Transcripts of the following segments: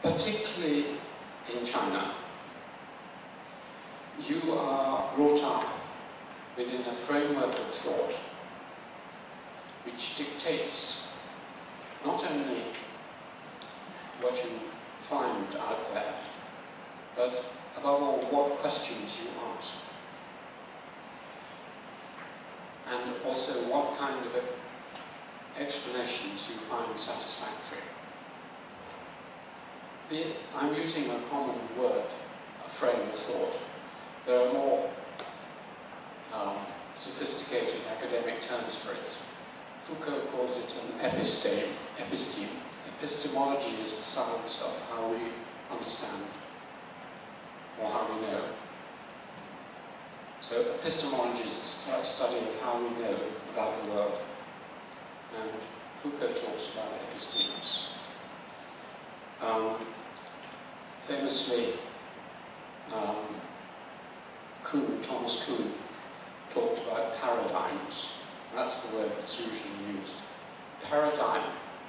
particularly in China, you are brought up within a framework of thought which dictates not only what you find out there, but above all, what questions you ask. And also what kind of explanations you find satisfactory. I'm using a common word, a frame of thought. There are more sophisticated academic terms for it. Foucault calls it an episteme. Epistemology is the science of how we understand, or how we know. So epistemology is the study of how we know about the world. And Foucault talks about epistemes. Famously, Thomas Kuhn talked about paradigms. That's the word that's usually used. Paradigm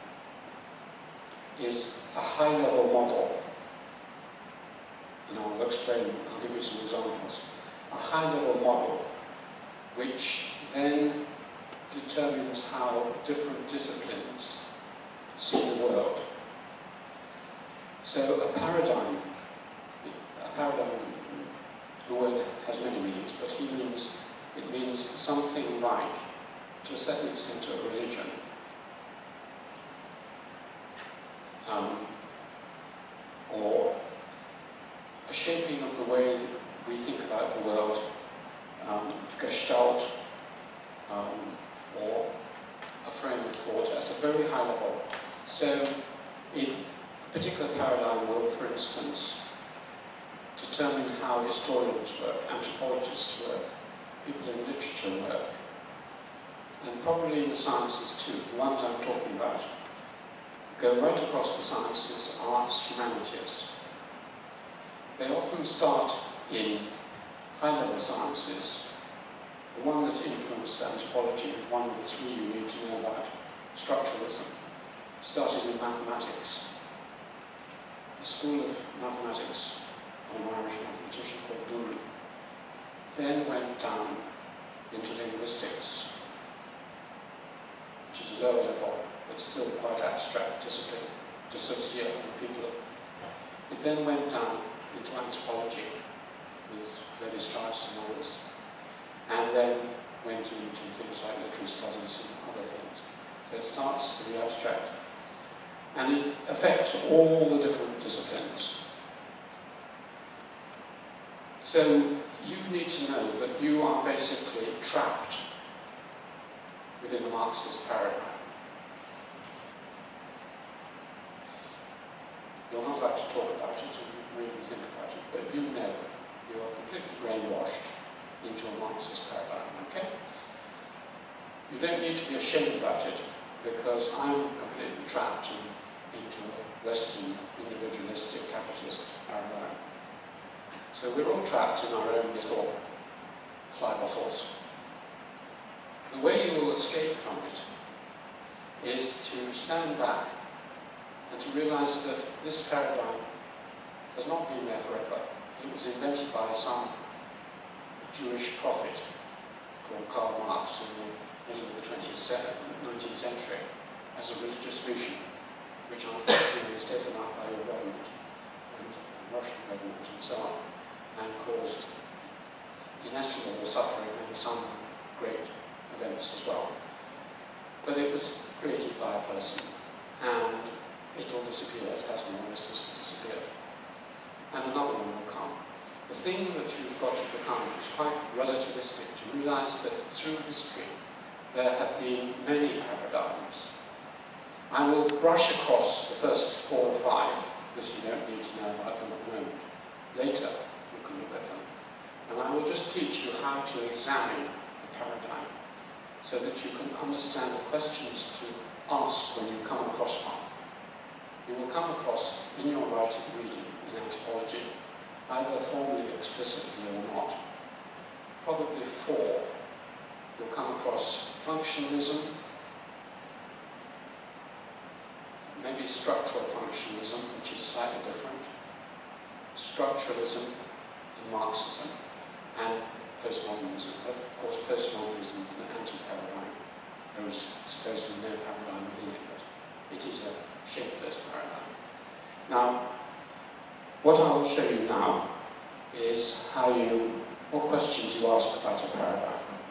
is a high-level model, and I'll give you some examples. A high-level model which then determines how different disciplines see the world. So a paradigm, the word has many meanings, but it means something like, to a certain extent, a religion. Or a shaping of the way we think about the world, gestalt, or a frame of thought at a very high level. So in a particular paradigm will, for instance, determine how historians work, anthropologists work, people in literature work, and probably in the sciences too. The ones I'm talking about go right across the sciences, arts, humanities. They often start in high-level sciences. The one that influenced anthropology, one of the three you need to know about, structuralism, started in mathematics. A school of mathematics, an Irish mathematician called Boole, then went down into linguistics, which is a lower level, but still quite abstract discipline, dissociate with people. It then went down into anthropology with Levi-Strauss and others, and then went into things like literary studies and other things. So it starts with the abstract, and it affects all the different disciplines. So you need to know that you are basically trapped within a Marxist paradigm. You're not allowed to talk about it or even think about it, but you know you are completely brainwashed into a Marxist paradigm, okay? You don't need to be ashamed about it, because I'm completely trapped into a Western, individualistic, capitalist paradigm. So we're all trapped in our own little fly bottles. The way you will escape from it is to stand back and to realize that this paradigm has not been there forever. It was invented by some Jewish prophet called Karl Marx in the middle of the 19th century as a religious vision, which unfortunately was taken up by your government and the Russian government and so on, and caused inestimable suffering and some great events as well. But it was created by a person, and it will disappear. It has more or less disappeared. And another one will come. The thing that you've got to become is quite relativistic, to realize that through history there have been many paradigms. I will brush across the first 4 or 5, because you don't need to know about them at the moment. Later you can look at them. And I will just teach you how to examine a paradigm, so that you can understand the questions to ask when you come across one. You will come across, in your reading in anthropology, either formally, explicitly or not, probably 4. You'll come across functionalism, maybe structural functionalism, which is slightly different. Structuralism and Marxism and postmodernism, but of course postmodernism is an anti-paradigm. There is supposedly no paradigm within it, but it is a shapeless paradigm. Now, what I will show you now is what questions you ask about a paradigm.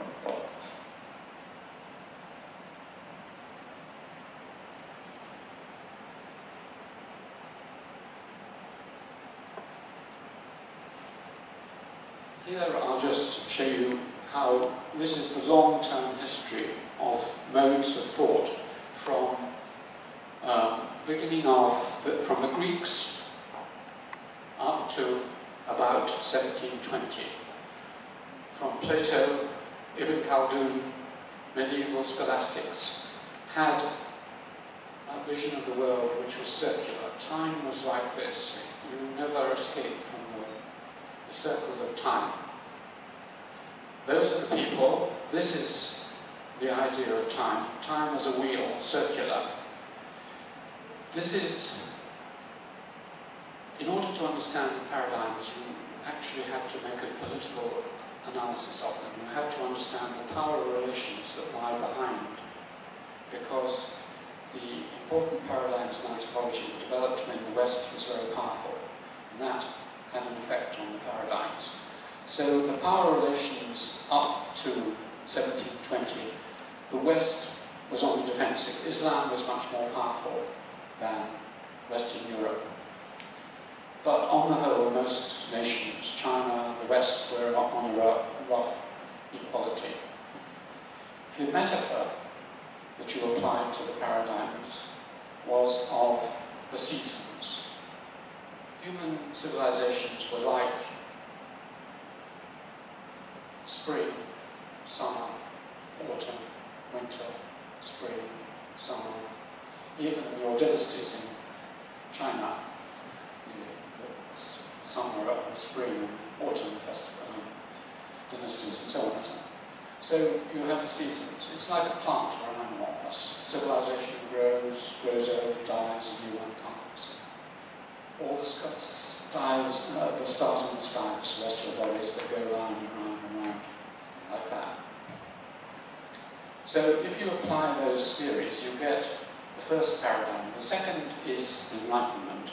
Here I'll just show you how this is the long-term history of modes of thought from the beginning of, from the Greeks up to about 1720. From Plato, Ibn Khaldun, medieval scholastics had a vision of the world which was circular. Time was like this. You never escape from the circle of time. Those are the people. This is the idea of time. Time as a wheel, circular. This is, in order to understand the paradigms, you actually have to make a political analysis of them. You have to understand the power relations that lie behind, because the important paradigms in anthropology developed when the West was very powerful, and that had an effect on the paradigms. So the power relations up to 1720, the West was on the defensive. Islam was much more powerful than Western Europe. But on the whole, most nations, China, the West, were on a rough equality. The metaphor that you applied to the paradigms was of the seasons. Human civilizations were like spring, summer, autumn, winter, spring, summer. Even your dynasties in China, the summer and spring and autumn festival and dynasties and so on. So you have the seasons. It's like a plant or an animal. A civilization grows old, dies, a new one comes. All the stars in the sky, celestial bodies that go round and round and round, like that. So if you apply those theories, you get the first paradigm. The second is the Enlightenment.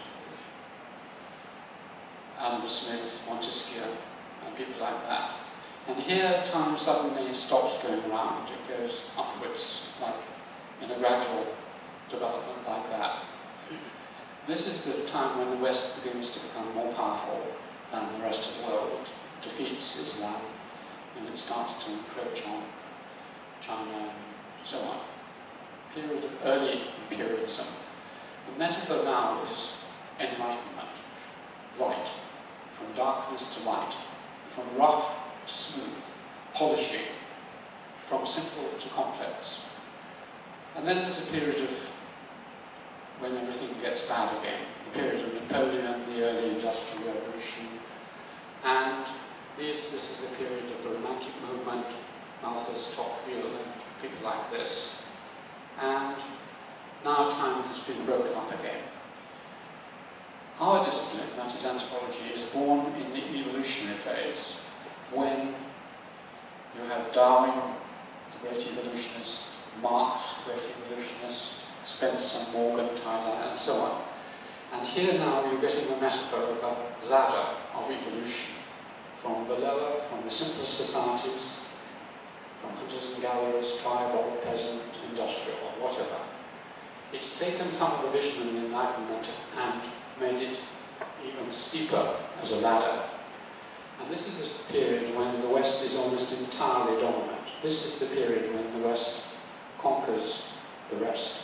Adam Smith, Montesquieu, and people like that. And here time suddenly stops going around. It goes upwards, like in a gradual development like that. This is the time when the West begins to become more powerful than the rest of the world. It defeats Islam, and it starts to encroach on China and so on. Period of early imperialism. The metaphor now is enlightenment, light, from darkness to light, from rough to smooth, polishing, from simple to complex. And then there's a period of when everything gets bad again, the period of Napoleon, the early Industrial Revolution, and this is the period of the Romantic movement, Malthus, Tocqueville, and people like this. And now time has been broken up again. Our discipline, that is anthropology, is born in the evolutionary phase, when you have Darwin, the great evolutionist, Marx, the great evolutionist, Spencer, Morgan, Tyler, and so on. And here now you're getting the metaphor of a ladder of evolution, from the lower, from the simple societies, from hunters and gatherers, tribal, peasant, industrial, or whatever. It's taken some of the vision of the Enlightenment and made it even steeper as a ladder. And this is a period when the West is almost entirely dominant. This is the period when the West conquers the rest.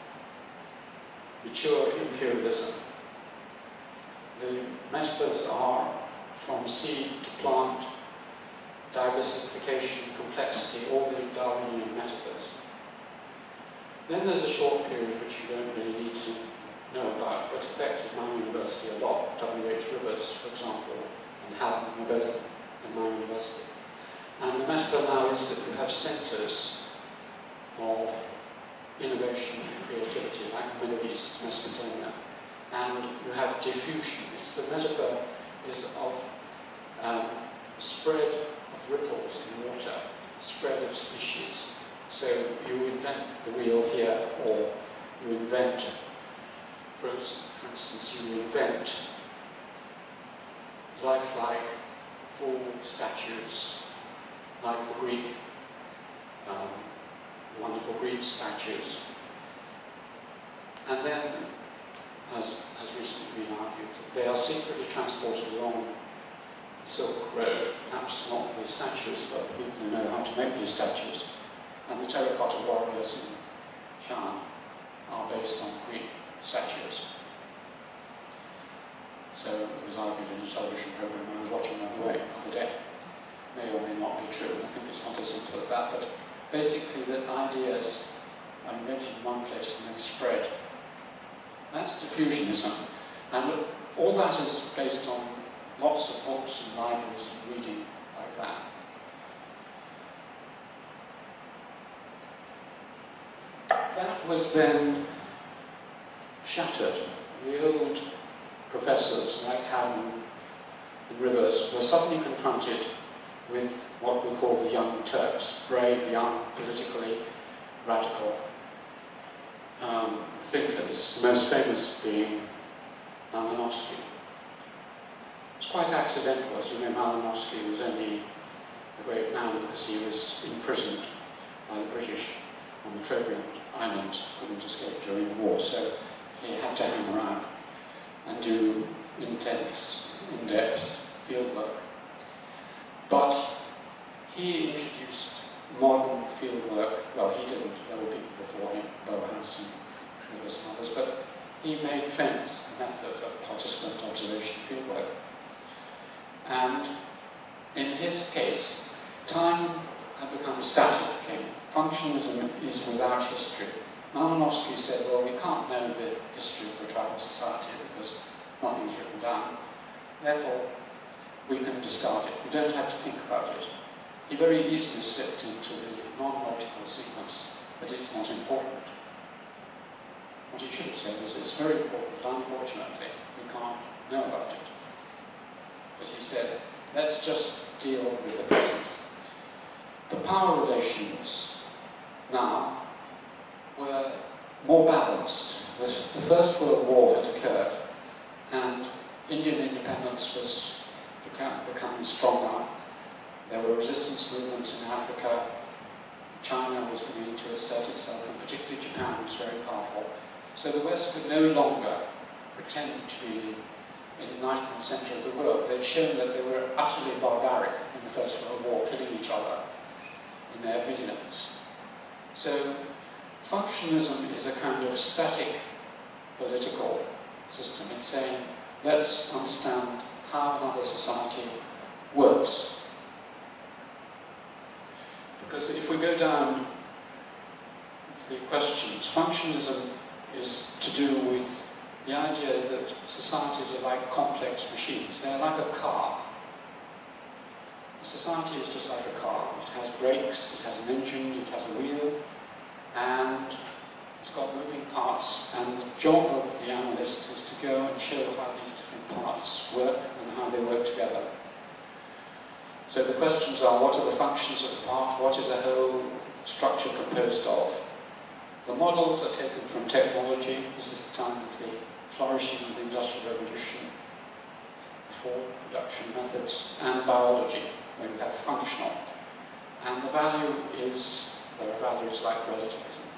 Mature imperialism. The metaphors are from seed to plant, diversification, complexity, all the Darwinian metaphors. Then there's a short period which you don't really need to know about, but affected my university a lot. W.H. Rivers, for example, and Houghton were both in my university. And the metaphor now is that you have centres of innovation and creativity, like the Middle East, Mesopotamia, and you have have diffusion. It's the metaphor is of spread of ripples in water, spread of species. So you invent the wheel here, or you invent, for instance, you invent lifelike full statues, like the Greek, wonderful Greek statues. And then, as has recently been argued, they are secretly transported along the Silk Road, perhaps not the statues, but the people who know how to make these statues. And the terracotta warriors in Sichuan are based on Greek statues. So it was argued in a television program I was watching the other day. May or may not be true. I think it's not as simple as that, but basically that ideas are invented in one place and then spread. That's diffusionism. And all that is based on lots of books and libraries and reading like that. That was then shattered. The old professors like Alan and Rivers were suddenly confronted with what we call the Young Turks, brave, young, politically radical thinkers, the most famous being Malinowski. It's quite accidental, as you know. Malinowski was only a great man because he was imprisoned by the British on the Trobriand Islands, couldn't escape during the war, so he had to hang around and do intense, in-depth fieldwork. But he introduced modern fieldwork. Well, he didn't, there were people before him, Bauhaus and Rivers and others, but he made famous the method of participant observation fieldwork. And in his case, time had become static again. Functionalism is without history. Malinowski said, well, we can't know the history of the tribal society because nothing's written down. Therefore, we can discard it. We don't have to think about it. He very easily slipped into the non-logical sequence that it's not important. What he should have said is it's very important, but unfortunately, we can't know about it. But he said, let's just deal with the present. The power relations now were more balanced. The First World War had occurred, and Indian independence was becoming stronger. There were resistance movements in Africa. China was beginning to assert itself, and particularly Japan was very powerful. So the West could no longer pretend to be in the enlightened centre of the world. They'd shown that they were utterly barbaric in the First World War, killing each other in their millions. So functionalism is a kind of static political system. It's saying, let's understand how another society works. Because if we go down the questions, functionalism is to do with the idea that societies are like complex machines. They're like a car. Society is just like a car. It has brakes, it has an engine, it has a wheel, and it's got moving parts, and the job of the analyst is to go and show how these different parts work and how they work together. So the questions are, what are the functions of the part? What is the whole structure composed of? The models are taken from technology. This is the time of the flourishing of the Industrial Revolution, before production methods, and biology, where you have functional. And the value is, there are values like relativism.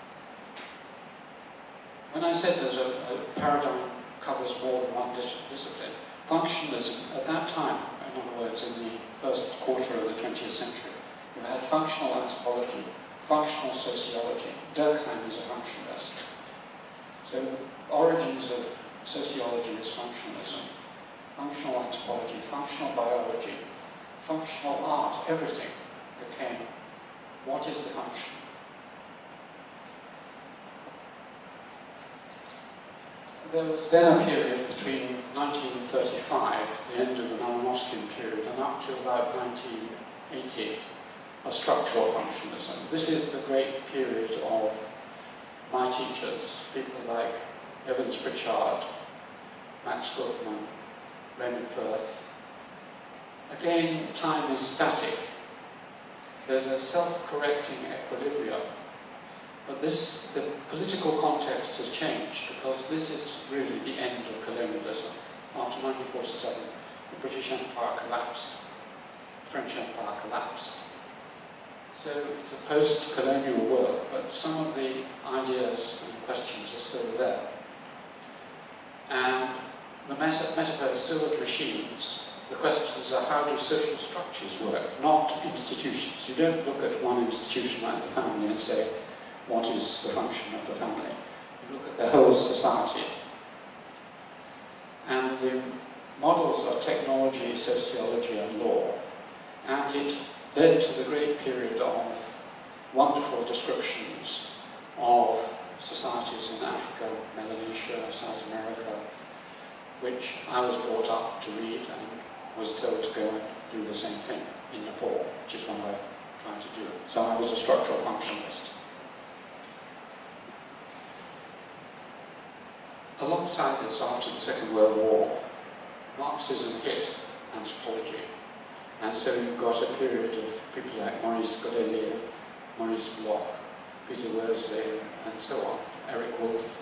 When I said there's a paradigm covers more than one discipline, functionalism at that time, in other words, in the first quarter of the 20th century, you had functional anthropology, functional sociology. Durkheim is a functionalist. So the origins of sociology is functionalism. Functional anthropology, functional biology, functional art, everything became, what is the function? There was then a period between 1935, the end of the Malinowskian period, and up to about 1980, of structural functionalism. This is the great period of my teachers, people like Evans Pritchard, Max Gutmann, Raymond Firth. Again, time is static. There's a self-correcting equilibrium. But the political context has changed because this is really the end of colonialism. After 1947, the British Empire collapsed. The French Empire collapsed. So it's a post-colonial work, but some of the ideas and questions are still there. And the metaphor is still of machines. The questions are, how do social structures work, not institutions. You don't look at one institution like the family and say, what is the function of the family? You look at the whole society. And the models are technology, sociology, and law. And it led to the great period of wonderful descriptions of societies in Africa, Melanesia, South America, which I was brought up to read and was told to go and do the same thing in Nepal, which is what I'm trying to do. So I was a structural functionalist. Alongside this, after the Second World War, Marxism hit anthropology. And so you've got a period of people like Maurice Godelier, Maurice Bloch, Peter Worsley, and so on, Eric Wolff.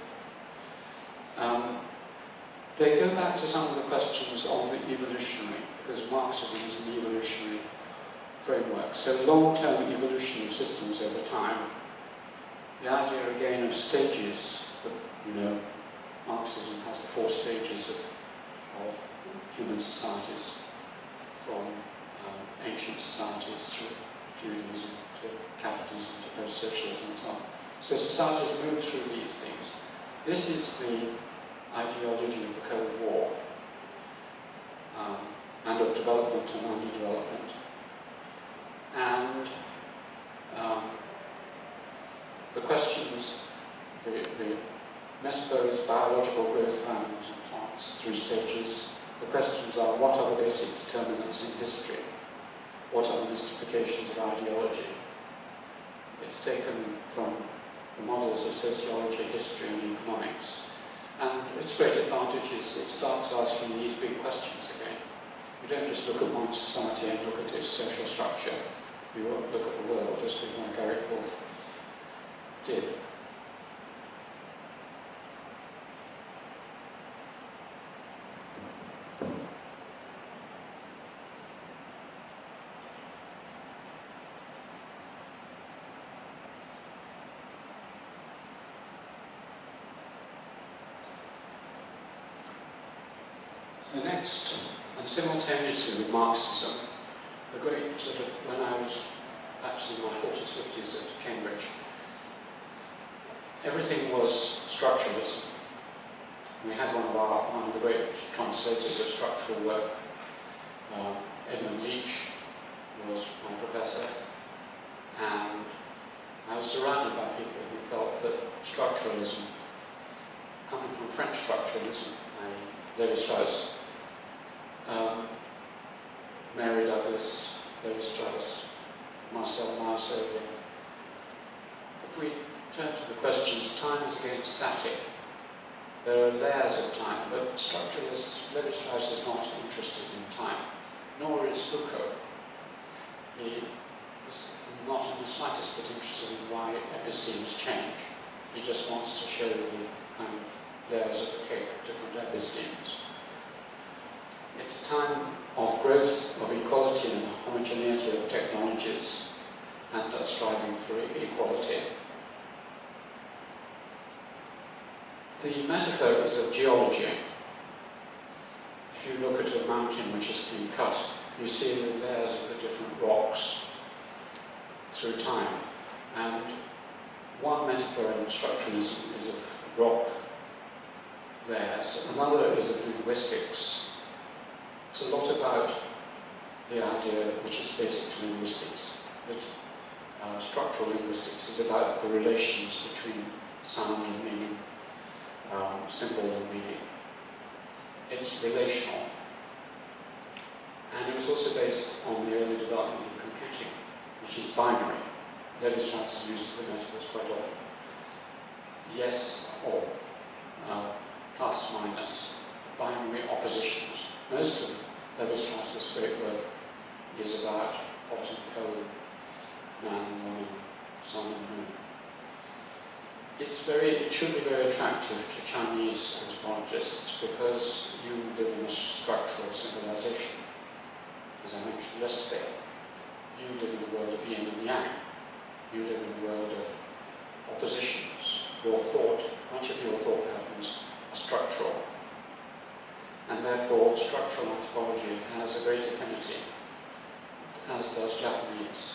They go back to some of the questions of the evolutionary, because Marxism is an evolutionary framework. So long-term evolution of systems over time. The idea again of stages, that, you know, Marxism has the 4 stages of human societies, from ancient societies through feudalism to capitalism to post-socialism and so on. So societies move through these things. This is the ideology of the Cold War, and of development and underdevelopment. And the questions, the metaphor is biological growth of animals and plants, 3 stages. The questions are, what are the basic determinants in history? What are the mystifications of ideology? It's taken from the models of sociology, history, and economics. And its great advantage is it starts asking these big questions again. You don't just look at one society and look at its social structure. You look at the world, just like Eric Wolff did. The next, and simultaneously with Marxism, the great sort of, when I was perhaps in my 40s, 50s at Cambridge, everything was structuralism. We had one of the great translators of structural work, Edmund Leach, was my professor, and I was surrounded by people who felt that structuralism, coming from French structuralism, Lévi-Strauss, Mary Douglas, Lévi-Strauss, Marcel Mauss. If we turn to the questions, time is again static. There are layers of time, but structuralists, Lévi-Strauss is not interested in time, nor is Foucault. He is not in the slightest bit interested in why epistemes change. He just wants to show the kind of layers of the cake of different epistemes. It's a time of growth, of equality and homogeneity of technologies, and striving for equality. The metaphor is of geology. If you look at a mountain which has been cut, you see the layers of the different rocks through time. And one metaphor in structuralism is of rock layers, another is of linguistics. It's a lot about the idea, which is basic to linguistics, that structural linguistics is about the relations between sound and meaning, symbol and meaning. It's relational. And it was also based on the early development of computing, which is binary. Lévi-Strauss uses the metaphors quite often. Yes or, plus, minus. Binary positions. Most of Levi-Strauss's great work is about hot and cold, man and woman, sun and moon. It should be very attractive to Chinese anthropologists because you live in a structural civilization. As I mentioned yesterday, you live in a world of yin and yang. You live in a world of oppositions. Your thought, much of your thought patterns are structural. And therefore, structural anthropology has a great affinity, as does Japanese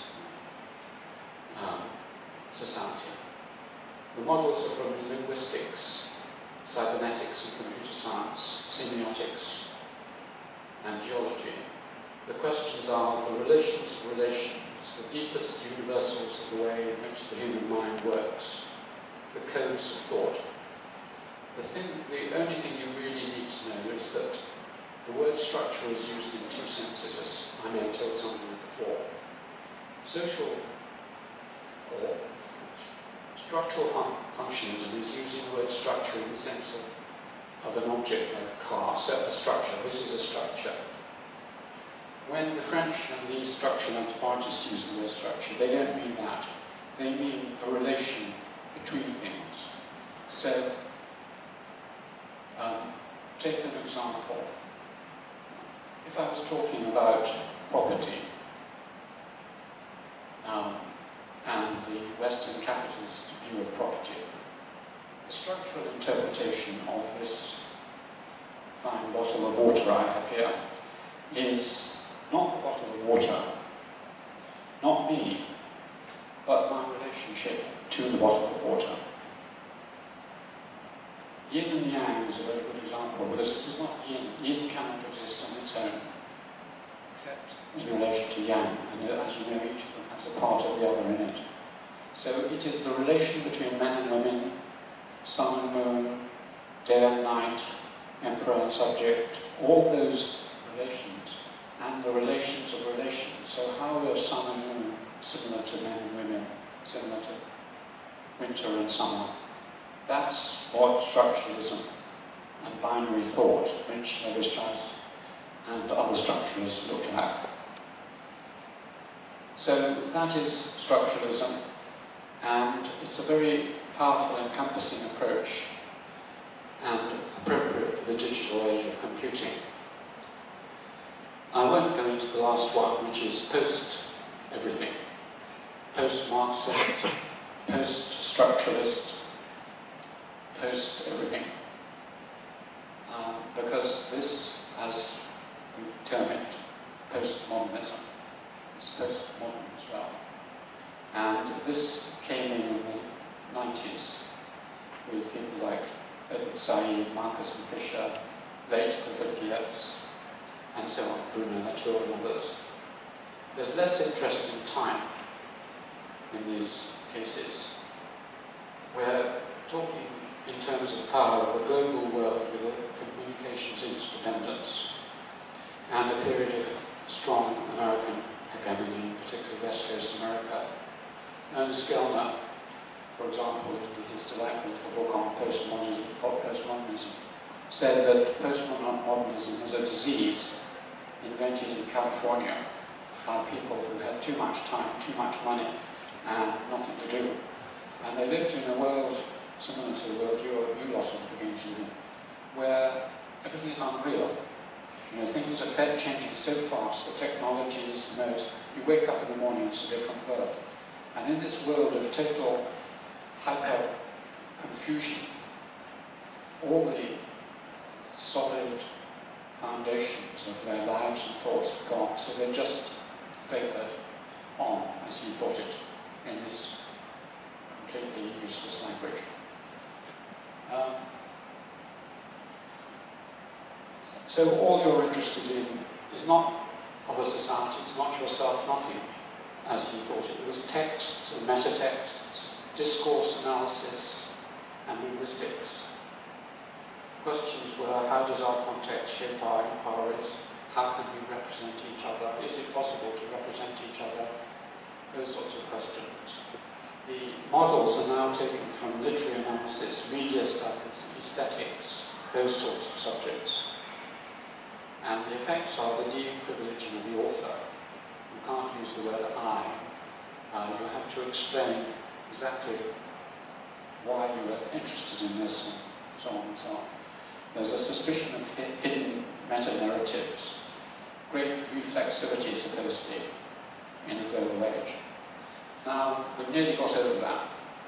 society. The models are from linguistics, cybernetics and computer science, semiotics, and geology. The questions are the relations of relations, the deepest universals of the way in which the human mind works, the codes of thought. The only thing you really need to know is that the word structure is used in two senses, as I may have told some of you before. Social or structural functionism is using the word structure in the sense of an object like a car, so a structure. This is a structure. When the French and these structural anthropologists use the word structure, they don't mean that. They mean a relation between things. So, take an example. If I was talking about property and the Western capitalist view of property, the structural interpretation of this fine bottle of water I have here is not the bottle of water, not me, but my relationship to the bottle of water. Yin and yang is a very good example because it is not yin. Yin cannot exist on its own, except in relation to yang, and as you know, each of them has a part of the other in it. So it is the relation between men and women, sun and moon, day and night, emperor and subject, all those relations, and the relations of relations. So how are sun and moon similar to men and women, similar to winter and summer? That's what structuralism and binary thought, which Levi-Strauss and other structuralists looked at. So that is structuralism, and it's a very powerful, encompassing approach and appropriate for the digital age of computing. I won't go into the last one, which is post-everything. Post-Marxist, post-structuralist, post-everything. Because this, as we term it, post-modernism. It's post-modern as well. And this came in the 90s with people like Edward Said, Marcus and Fisher, late Clifford Geertz, and so on, Bruno Latour and others. There's less interest in time in these cases. We're talking in terms of power of a global world with a communications interdependence and a period of strong American hegemony, particularly West Coast America. Ernest Gellner, for example, in his delightful little book on postmodernism, said that postmodernism was a disease invented in California by people who had too much time, too much money, and nothing to do. And they lived in a world similar to the world you lot at the beginning to live in, where everything is unreal. You know, things are changing so fast, the technology is the mode. You wake up in the morning, it's a different world. And in this world of total hyper-confusion, all the solid foundations of their lives and thoughts have gone, so they're just vapored on, as he thought it, in this completely useless language. So all you're interested in is not other society, it's not yourself, nothing, as he thought it. It was texts and metatexts, discourse analysis, and linguistics. Questions were, how does our context shape our inquiries? How can we represent each other? Is it possible to represent each other? Those sorts of questions. The models are now taken from literary analysis, media studies, aesthetics, those sorts of subjects. And the effects are the de-privileging of the author. You can't use the word I. You have to explain exactly why you were interested in this, and so on and so on. There's a suspicion of hidden meta-narratives, great reflexivity, supposedly, in a global age. Now, we've nearly got over that.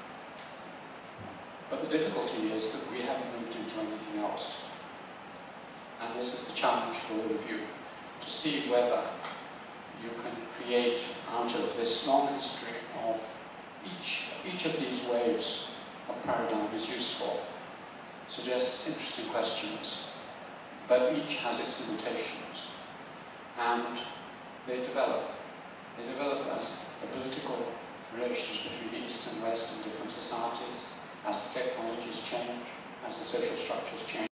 But the difficulty is that we haven't moved into anything else. And this is the challenge for all of you, to see whether you can create out of this long history of each of these waves of paradigm is useful, suggests interesting questions, but each has its limitations. And they develop. They develop as the political relations between East and West in different societies, as the technologies change, as the social structures change.